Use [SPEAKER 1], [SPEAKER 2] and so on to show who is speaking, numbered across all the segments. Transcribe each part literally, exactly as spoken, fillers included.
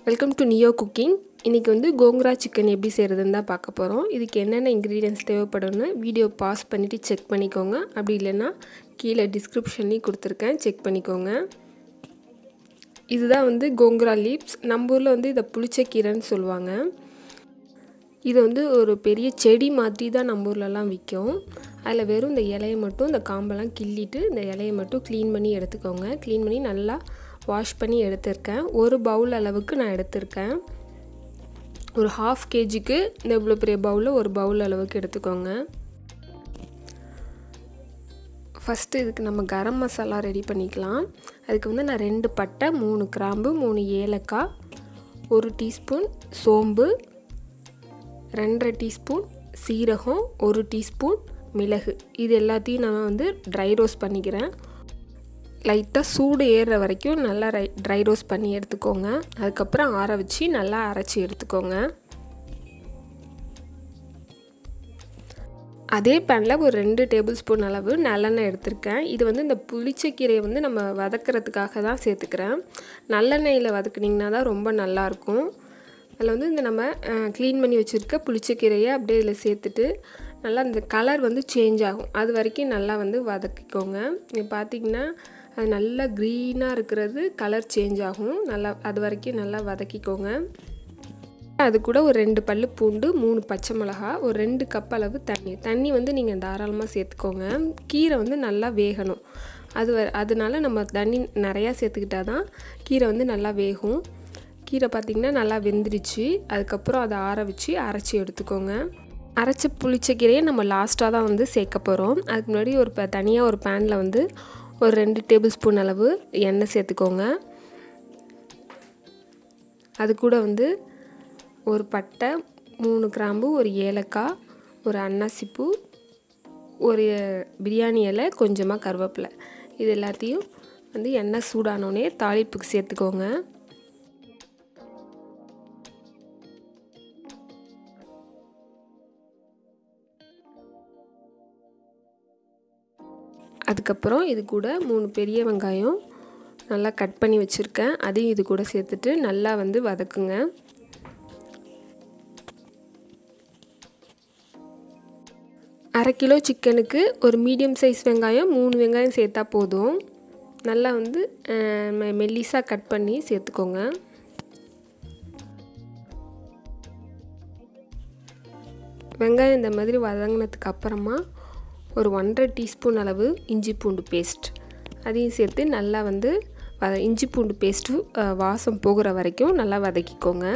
[SPEAKER 1] Welcome to neo cooking. இன்றைக்கி வந்து gongura chicken எப்படி செய்கிறதுன்னு தான் பார்க்க போகிறோம். இதுக்கு என்னென்ன இன்க்ரீடியன்ட்ஸ் தேவைப்படும்னு வீடியோ பாஸ் பண்ணிவிட்டு செக் பண்ணிக்கோங்க. அப்படி இல்லைன்னா கீழே டிஸ்கிரிப்ஷன்லேயும் கொடுத்துருக்கேன், செக் பண்ணிக்கோங்க. இதுதான் வந்து கோங்குரா லீவ்ஸ். நம்ம ஊரில் வந்து இதை புளிச்சக்கீரைன்னு சொல்லுவாங்க. இது வந்து ஒரு பெரிய செடி மாதிரி தான் நம்ம ஊர்லலாம் விற்கும். அதில் வெறும் இந்த இலையை மட்டும், இந்த காம்பெல்லாம் கிள்ளிட்டு இந்த இலையை மட்டும் க்ளீன் பண்ணி எடுத்துக்கோங்க. க்ளீன் பண்ணி நல்லா வாஷ் பண்ணி எடுத்திருக்கேன். ஒரு பவுல் அளவுக்கு நான் எடுத்திருக்கேன். ஒரு ஹாஃப் கேஜிக்கு இந்த இவ்வளோ பெரிய பவுலில் ஒரு பவுல் அளவுக்கு எடுத்துக்கோங்க. ஃபஸ்ட்டு இதுக்கு நம்ம கரம் மசாலா ரெடி பண்ணிக்கலாம். அதுக்கு வந்து நான் ரெண்டு பட்டை, மூணு கிராம்பு, மூணு ஏலக்காய், ஒரு டீஸ்பூன் சோம்பு, ரெண்டரை டீஸ்பூன் சீரகம், ஒரு டீஸ்பூன் மிளகு, இது எல்லாத்தையும் நான் வந்து ட்ரை ரோஸ்ட் பண்ணிக்கிறேன். லைட்டாக சூடு ஏறுற வரைக்கும் நல்லா ரை ட்ரை ரோஸ்ட் பண்ணி எடுத்துக்கோங்க. அதுக்கப்புறம் ஆற வச்சு நல்லா அரைச்சி எடுத்துக்கோங்க. அதே பேனில் ஒரு ரெண்டு டேபிள் ஸ்பூன் அளவு நல்லெண்ணெய் எடுத்திருக்கேன். இது வந்து இந்த புளிச்சக்கீரையை வந்து நம்ம வதக்கிறதுக்காக தான் சேர்த்துக்கிறேன். நல்லெண்ணெயில் வதக்குனிங்கன்னா தான் ரொம்ப நல்லாயிருக்கும். அதில் வந்து இந்த நம்ம க்ளீன் பண்ணி வச்சுருக்க புளிச்சக்கீரையை அப்படியே இதில் சேர்த்துட்டு நல்லா இந்த கலர் வந்து சேஞ்ச் ஆகும். அது வரைக்கும் நல்லா வந்து வதக்கிக்கோங்க. இங்கே பார்த்திங்கன்னா அது நல்லா க்ரீனாக இருக்கிறது கலர் சேஞ்ச் ஆகும். நல்லா அது வரைக்கும் நல்லா வதக்கிக்கோங்க. அது கூட ஒரு ரெண்டு பல்லு பூண்டு, மூணு பச்சை மிளகா, ஒரு ரெண்டு கப் அளவு தண்ணி தண்ணி வந்து நீங்கள் தாராளமாக சேர்த்துக்கோங்க. கீரை வந்து நல்லா வேகணும். அது வ அதனால நம்ம தண்ணி நிறையா சேர்த்துக்கிட்டா தான் கீரை வந்து நல்லா வேகும். கீரை பார்த்திங்கன்னா நல்லா வெந்துருச்சு. அதுக்கப்புறம் அதை ஆற வச்சு அரைச்சி எடுத்துக்கோங்க. அரைச்ச புளிச்சக்கீரையை நம்ம லாஸ்ட்டாக தான் வந்து சேர்க்க போகிறோம். அதுக்கு முன்னாடி ஒரு ப தனியாக ஒரு பேனில் வந்து ஒரு ரெண்டு டேபிள் ஸ்பூன் அளவு எண்ணெய் சேர்த்துக்கோங்க. அது கூட வந்து ஒரு பட்டை, மூணு கிராம்பு, ஒரு ஏலக்காய், ஒரு அன்னாசிப்பூ, ஒரு பிரியாணி இலை, கொஞ்சமாக கருவேப்பிலை, இது எல்லாத்தையும் வந்து எண்ணெய் சூடானோடனே தாளிப்புக்கு சேர்த்துக்கோங்க. அதுக்கப்புறம் இது கூட மூணு பெரிய வெங்காயம் நல்லா கட் பண்ணி வச்சுருக்கேன். அதையும் இது கூட சேர்த்துட்டு நல்லா வந்து வதக்குங்க. அரை கிலோ சிக்கனுக்கு ஒரு மீடியம் சைஸ் வெங்காயம் மூணு வெங்காயம் சேர்த்தா போதும். நல்லா வந்து மெல்லிஸாக கட் பண்ணி சேர்த்துக்கோங்க. வெங்காயம் இந்த மாதிரி வதங்கினதுக்கு அப்புறமா ஒரு ஒன்றரை டீஸ்பூன் அளவு இஞ்சி பூண்டு பேஸ்ட் அதையும் சேர்த்து நல்லா வந்து வ இஞ்சி பூண்டு பேஸ்ட்டு வாசம் போகிற வரைக்கும் நல்லா வதக்கிக்கோங்க.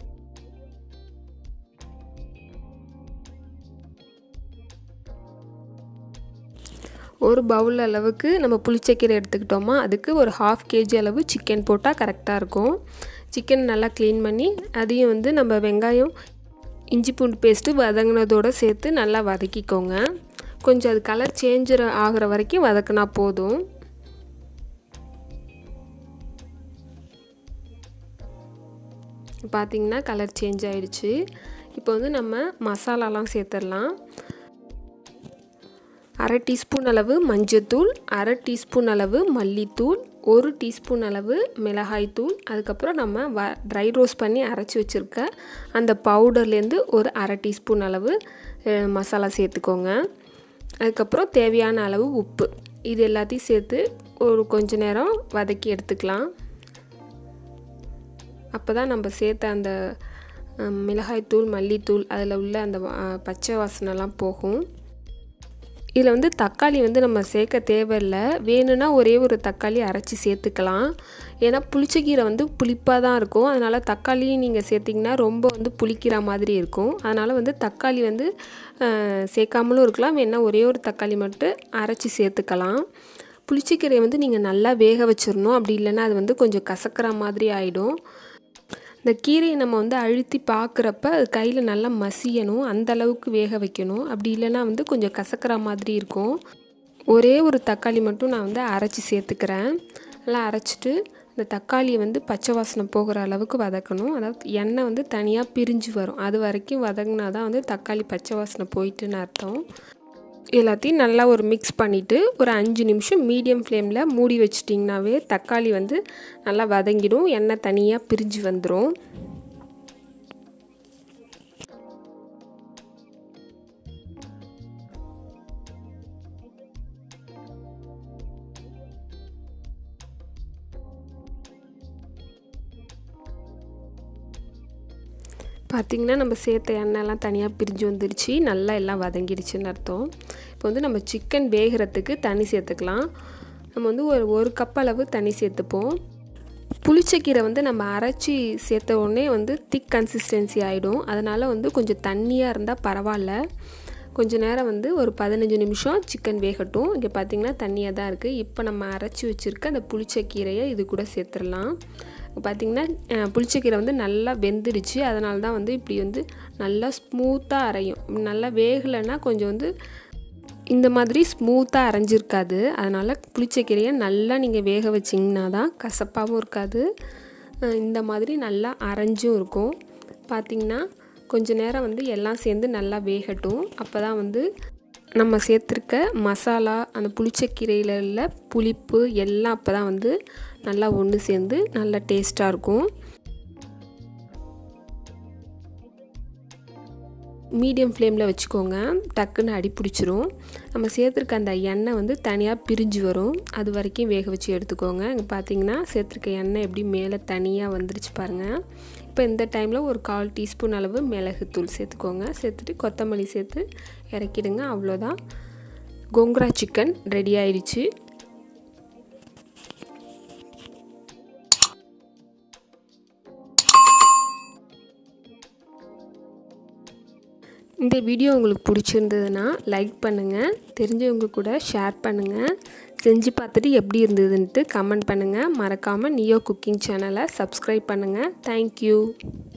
[SPEAKER 1] ஒரு பவுல் அளவுக்கு நம்ம புளிச்சக்கீரை எடுத்துக்கிட்டோமா, அதுக்கு ஒரு ஹாஃப் கேஜி அளவு சிக்கன் போட்டால் கரெக்டாக இருக்கும். சிக்கன் நல்லா க்ளீன் பண்ணி அதையும் வந்து நம்ம வெங்காயம் இஞ்சி பூண்டு பேஸ்ட்டு வதங்கினதோடு சேர்த்து நல்லா வதக்கிக்கோங்க. கொஞ்சம் அது கலர் சேஞ்ச் ஆகிற வரைக்கும் வதக்கினா போதும். பார்த்திங்கன்னா கலர் சேஞ்ச் ஆகிடுச்சு. இப்போ வந்து நம்ம மசாலாலாம் சேர்த்துடலாம். அரை டீஸ்பூன் அளவு மஞ்சத்தூள், அரை டீஸ்பூன் அளவு மல்லித்தூள், ஒரு டீஸ்பூன் அளவு மிளகாய்த்தூள், அதுக்கப்புறம் நம்ம வ ட்ரை ரோஸ்ட் பண்ணி அரைச்சி வச்சுருக்க அந்த பவுடர்லேருந்து ஒரு அரை டீஸ்பூன் அளவு மசாலா சேர்த்துக்கோங்க. அதுக்கப்புறம் தேவையான அளவு உப்பு, இது எல்லாத்தையும் சேர்த்து ஒரு கொஞ்ச நேரம் வதக்கி எடுத்துக்கலாம். அப்போ தான் நம்ம சேர்த்த அந்த மிளகாய்த்தூள், மல்லித்தூள் அதில் உள்ள அந்த பச்சை வாசனைலாம் போகும். இதில் வந்து தக்காளி வந்து நம்ம சேர்க்க தேவையில்லை. வேணும்னா ஒரே ஒரு தக்காளி அரைச்சி சேர்த்துக்கலாம். ஏன்னா புளிச்சக்கீரை வந்து புளிப்பாக தான் இருக்கும். அதனால் தக்காளியும் நீங்கள் சேர்த்திங்கன்னா ரொம்ப வந்து புளிக்கிற மாதிரி இருக்கும். அதனால் வந்து தக்காளி வந்து சேர்க்காமலும் இருக்கலாம். வேணால் ஒரே ஒரு தக்காளி மட்டும் அரைச்சி சேர்த்துக்கலாம். புளிச்சக்கீரையை வந்து நீங்கள் நல்லா வேக வச்சிடணும். அப்படி இல்லைன்னா அது வந்து கொஞ்சம் கசக்கிற மாதிரி ஆகிடும். இந்த கீரையை நம்ம வந்து அழுத்தி பார்க்குறப்ப அது கையில் நல்லா மசியணும், அந்த அளவுக்கு வேக வைக்கணும். அப்படி இல்லைன்னா வந்து கொஞ்சம் கசக்கிற மாதிரி இருக்கும். ஒரே ஒரு தக்காளி மட்டும் நான் வந்து அரைச்சி சேர்த்துக்கிறேன். நல்லா அரைச்சிட்டு இந்த தக்காளியை வந்து பச்சை வாசனை போகிற அளவுக்கு வதக்கணும். அதாவது எண்ணெய் வந்து தனியாக பிரிஞ்சு வரும், அது வரைக்கும் வதங்கினா தான் வந்து தக்காளி பச்சை வாசனை போயிட்டுன்னு அர்த்தம். எல்லாத்தையும் நல்லா ஒரு மிக்ஸ் பண்ணிவிட்டு ஒரு அஞ்சு நிமிஷம் மீடியம் ஃப்ளேமில் மூடி வச்சிட்டிங்கனாவே தக்காளி வந்து நல்லா வதங்கிடும், எண்ணெய் தனியாக பிரிஞ்சு வந்துடும். பார்த்திங்கன்னா நம்ம சேர்த்த எண்ணெய்லாம் தனியாக பிரிஞ்சு வந்துடுச்சு, நல்லா எல்லாம் வதங்கிடுச்சுன்னு அர்த்தம். இப்போ வந்து நம்ம சிக்கன் வேகிறதுக்கு தண்ணி சேர்த்துக்கலாம். நம்ம வந்து ஒரு ஒரு கப் அளவு தண்ணி சேர்த்துப்போம். புளிச்சக்கீரை வந்து நம்ம அரைச்சி சேர்த்த உடனே வந்து திக் கன்சிஸ்டன்சி ஆகிடும். அதனால் வந்து கொஞ்சம் தண்ணியாக இருந்தால் பரவாயில்ல. கொஞ்சம் நேரம் வந்து ஒரு பதினஞ்சு நிமிஷம் சிக்கன் வேகட்டும். இங்கே பார்த்திங்கன்னா தண்ணியாக தான் இருக்குது. இப்போ நம்ம அரைச்சி வச்சுருக்க அந்த புளிச்சக்கீரையை இது கூட சேர்த்துடலாம். பார்த்திங்கன்னா புளிச்சக்கீரை வந்து நல்லா வெந்துடுச்சு, அதனால தான் வந்து இப்படி வந்து நல்லா ஸ்மூத்தாக அரையும். நல்லா வேகலைன்னா கொஞ்சம் வந்து இந்த மாதிரி ஸ்மூத்தாக அரைஞ்சிருக்காது. அதனால் புளிச்சக்கீரையை நல்லா நீங்கள் வேக வச்சிங்கன்னா தான் கசப்பாகவும் இருக்காது, இந்த மாதிரி நல்லா அரைஞ்சும் இருக்கும். பார்த்திங்கன்னா கொஞ்சம் நேரம் வந்து எல்லாம் சேர்ந்து நல்லா வேகட்டும். அப்போ தான் வந்து நம்ம சேர்த்துருக்க மசாலா அந்த புளிச்சக்கீரையில் உள்ள புளிப்பு எல்லாம் அப்போ தான் வந்து நல்லா ஒன்று சேர்ந்து நல்லா டேஸ்ட்டாக இருக்கும். மீடியம் ஃப்ளேமில் வச்சுக்கோங்க, டக்குன்னு அடி பிடிச்சிரும். நம்ம சேர்த்துருக்க அந்த எண்ணெய் வந்து தனியாக பிரிஞ்சு வரும், அது வரைக்கும் வேக வச்சு எடுத்துக்கோங்க. இங்கே பார்த்தீங்கன்னா சேர்த்துருக்க எண்ணெய் எப்படி மேலே தனியாக வந்துருச்சு பாருங்கள். இப்போ இந்த டைமில் ஒரு கால் டீஸ்பூன் அளவு மிளகுத்தூள் சேர்த்துக்கோங்க. சேர்த்துட்டு கொத்தமல்லி சேர்த்து இறக்கிடுங்க. அவ்வளோதான், கோங்குரா சிக்கன் ரெடி ஆயிடுச்சு. இந்த வீடியோ உங்களுக்கு பிடிச்சிருந்ததுன்னா லைக் பண்ணுங்கள், தெரிஞ்சவங்க கூட ஷேர் பண்ணுங்கள், செஞ்சு பார்த்துட்டு எப்படி இருந்ததுன்ட்டு கமெண்ட் பண்ணுங்கள். மறக்காமல் நியோ குக்கிங் சேனலை சப்ஸ்கிரைப் பண்ணுங்கள். தேங்க்யூ.